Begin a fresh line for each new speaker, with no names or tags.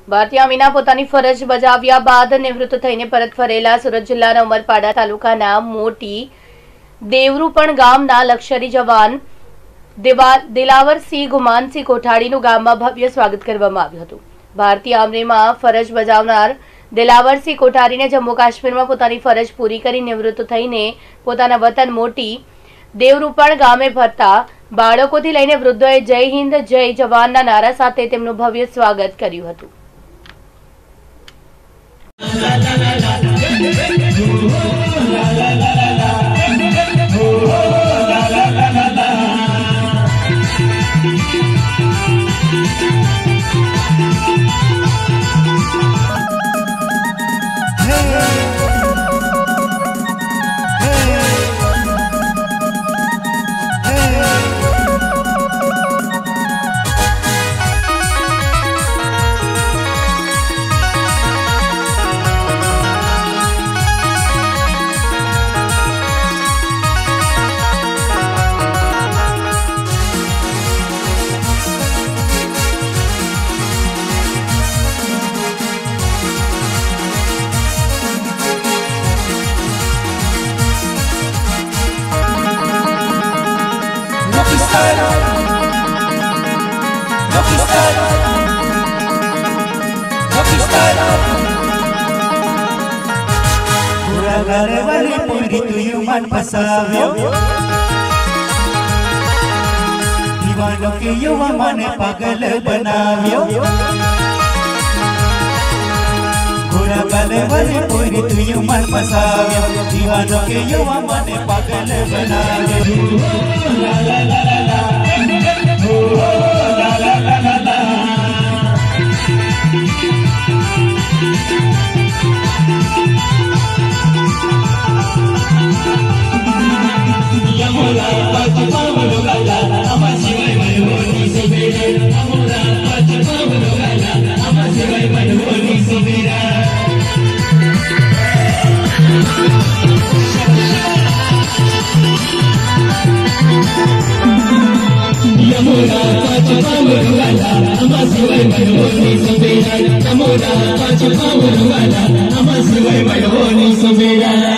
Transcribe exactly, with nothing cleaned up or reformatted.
ભારતીય અમીના પોતાની ફરજ બજાવ્યા બાદ નિવૃત્ત થઈને પરત ફરેલા સુરત જિલ્લાના ઉમરપાડા તાલુકાના મોટી દેવરૂપણ ગામના લશ્કરી જવાન દિલાવરસિંહ ગુમાનસિંહ કોઠારીનું ગામમાં ભવ્ય સ્વાગત કરવામાં આવ્યું હતું। ભારતીય આર્મીમાં ફરજ બજાવનાર દિલાવરસિંહ કોઠારીને જમ્મુ કાશ્મીરમાં પોતાની ફરજ પૂરી કરી નિવૃત્ત થઈને પોતાના વતન મોટી દેવરૂપણ ગામે ફરતા બાળકોથી લઈને વૃદ્ધોએ જય હિન્દ જય જવાનના નારા સાથે તેમનું ભવ્ય સ્વાગત કર્યું હતું।
वाली पूरी तुयु मन फसाव्यो दीवानों के युवा मने पागल बनाव्यो बुरा वाले वाली पूरी तुयु मन फसाव्यो दीवानों के युवा मने पागल बनाव्यो ला ला ला ला ला ओ ला ला ला ला ला Amora pacha pavlo gala ama sivai manoni subira Amora pacha pavlo gala ama sivai manoni subira Amora pacha pavlo gala ama sivai manoni subira Amora pacha pavlo gala ama sivai manoni subira